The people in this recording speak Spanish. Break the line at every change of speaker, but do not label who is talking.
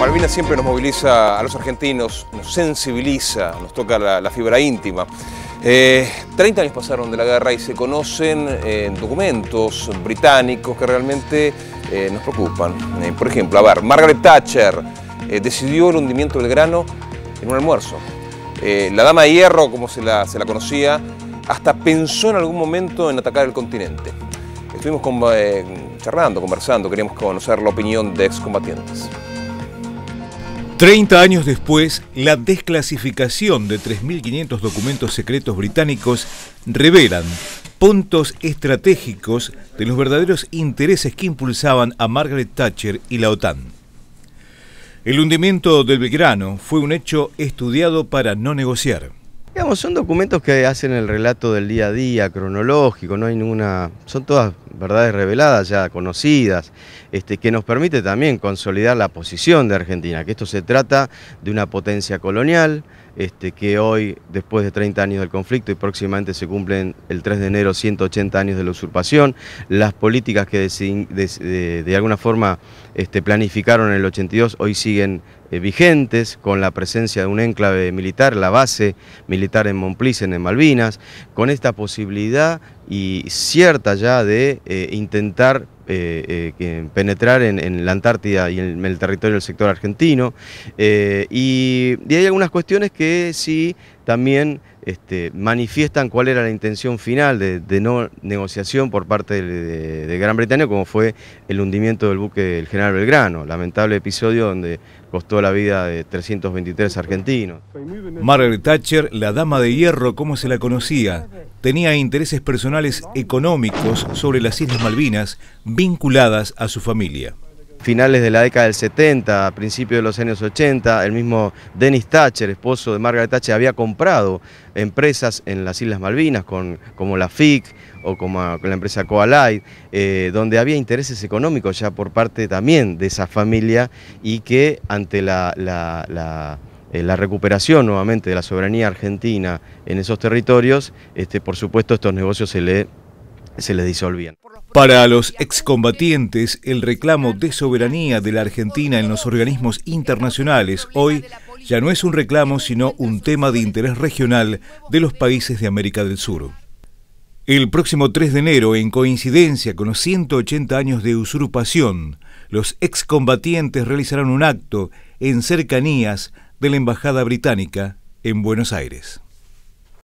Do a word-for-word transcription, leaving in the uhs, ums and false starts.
Malvinas siempre nos moviliza a los argentinos, nos sensibiliza, nos toca la, la fibra íntima. Eh, treinta años pasaron de la guerra y se conocen eh, documentos británicos que realmente eh, nos preocupan. Eh, por ejemplo, a ver, Margaret Thatcher eh, decidió el hundimiento del Belgrano en un almuerzo. Eh, la Dama de Hierro, como se la, se la conocía, hasta pensó en algún momento en atacar el continente. Estuvimos con, eh, charlando, conversando, queríamos conocer la opinión de excombatientes.
Treinta años después, la desclasificación de tres mil quinientos documentos secretos británicos revelan puntos estratégicos de los verdaderos intereses que impulsaban a Margaret Thatcher y la OTAN. El hundimiento del Belgrano fue un hecho estudiado para no negociar.
Digamos, son documentos que hacen el relato del día a día, cronológico, no hay ninguna, son todas verdades reveladas, ya conocidas, este, que nos permite también consolidar la posición de Argentina, que esto se trata de una potencia colonial, este, que hoy, después de treinta años del conflicto y próximamente se cumplen el tres de enero ciento ochenta años de la usurpación, las políticas que de, de, de, de alguna forma este, planificaron en el ochenta y dos hoy siguen eh, vigentes, con la presencia de un enclave militar, la base militar en Momplissen, en Malvinas, con esta posibilidad y cierta ya de eh, intentar eh, eh, penetrar en, en la Antártida y en el territorio del sector argentino. Eh, y, y hay algunas cuestiones que sí también este, manifiestan cuál era la intención final de, de no negociación por parte de, de, de Gran Bretaña, como fue el hundimiento del buque el General Belgrano, lamentable episodio donde costó la vida de trescientos veintitrés argentinos.
Margaret Thatcher, la Dama de Hierro como se la conocía, tenía intereses personales económicos sobre las Islas Malvinas vinculadas a su familia.
Finales de la década del setenta, a principios de los años ochenta, el mismo Dennis Thatcher, esposo de Margaret Thatcher, había comprado empresas en las Islas Malvinas, con, como la F I C o como la empresa Coalite, eh, donde había intereses económicos ya por parte también de esa familia y que ante la, la, la, eh, la recuperación nuevamente de la soberanía argentina en esos territorios, este, por supuesto estos negocios se le, se les disolvían.
Para los excombatientes, el reclamo de soberanía de la Argentina en los organismos internacionales hoy ya no es un reclamo, sino un tema de interés regional de los países de América del Sur. El próximo tres de enero, en coincidencia con los ciento ochenta años de usurpación, los excombatientes realizarán un acto en cercanías de la Embajada Británica en Buenos Aires.